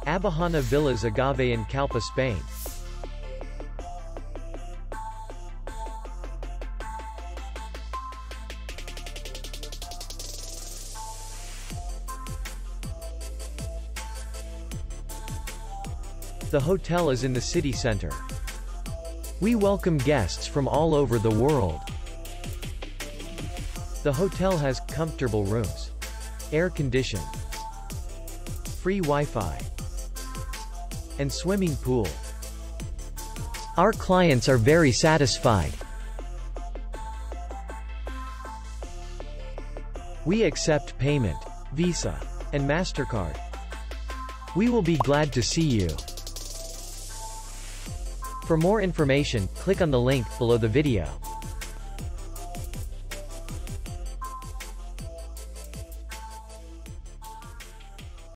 Abahana Villas AGAVE in Calpe, Spain. The hotel is in the city center. We welcome guests from all over the world. The hotel has comfortable rooms, air conditioning, free Wi-Fi, and swimming pool. Our clients are very satisfied. We accept payment, Visa, and MasterCard. We will be glad to see you. For more information, click on the link below the video.